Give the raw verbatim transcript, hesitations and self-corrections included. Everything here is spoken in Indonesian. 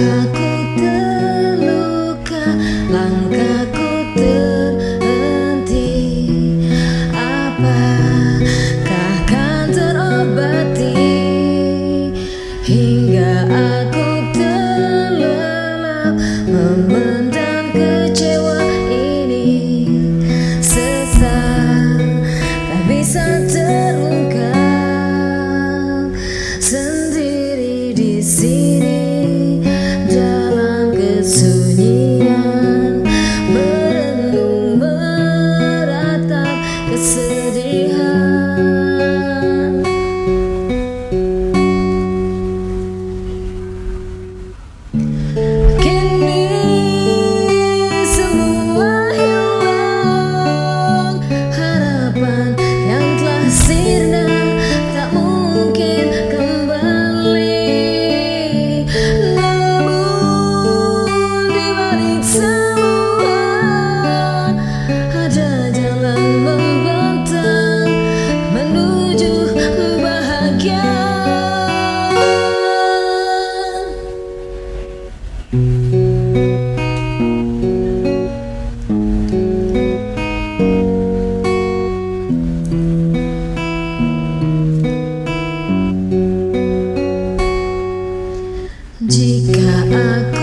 aku terluka, langkahku terhenti. Apakah kan terobati hingga aku terlelap memendam kecewa ini? Sesal tak bisa terungkap, sendiri di sini dalam kesunyian, merenung meratap kesedihan. Kini semua hilang, harapan yang telah sirna tak mungkin kembali. Namun di balik semua ada jalan membentang menuju bahagia. Jika aku